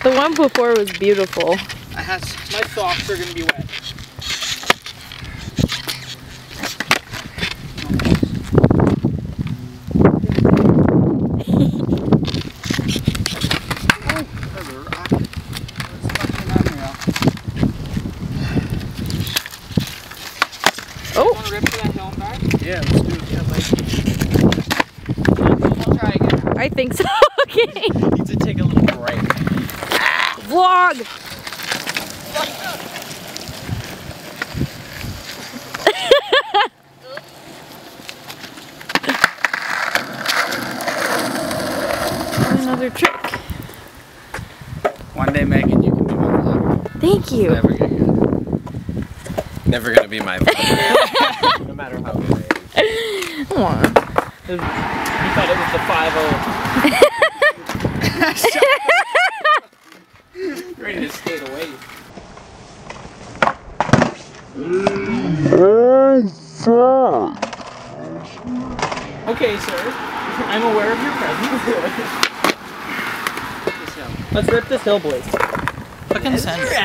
The one before was beautiful. My socks are gonna be wet. Oh! Want to rip to that hill back? Yeah, let's do it. I'll try again. I think so. Okay. Need to take a little break. Vlog! Another trick. One day, Megan, you can be my vlog. Thank you. Never gonna get it. Never gonna be my vlog. No matter how good it is. Aw. You thought it was the 5-0. Ready to skate away. Okay, sir. I'm aware of your presence. Let's rip this hill, boys. Fucking send it.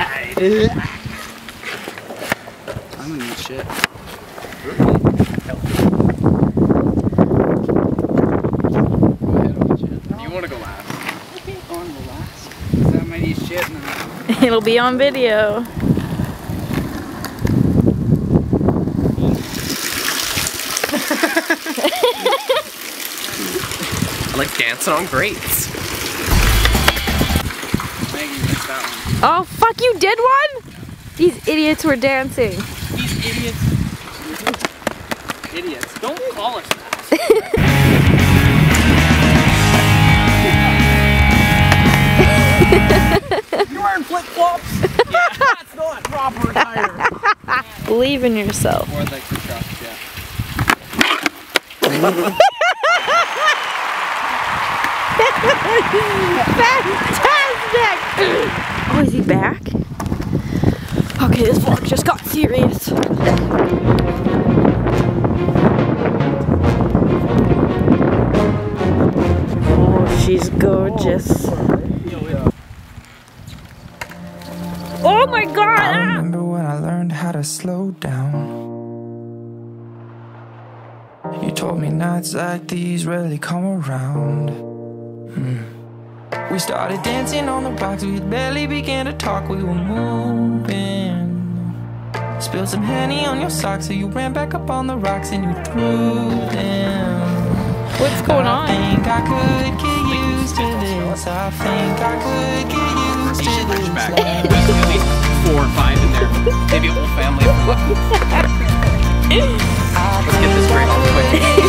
I'm gonna eat shit. You wanna go last? Okay, on the last. Cause I might eat shit and then It'll be on video. I like dancing on grates. Maggie missed that one. Oh, fuck, you did one? These idiots were dancing. These idiots. Idiots. Don't call us that. You're wearing flip-flops? Yeah, that's not proper attire. Believe in yourself. More like the truck, yeah. Fantastic! Oh, is he back? Okay, this vlog just got serious. Oh, she's gorgeous. Oh my god! I remember when I learned how to slow down. You told me nights like these rarely come around. We started dancing on the rocks, we barely began to talk, we were moving. Spilled some Henny on your socks, so you ran back up on the rocks and you threw them. What's going on? I think I could get used to this. I think I could get used to this. Back. There's at least 4 or 5 in there. Maybe a whole family. Let's get this break real quick.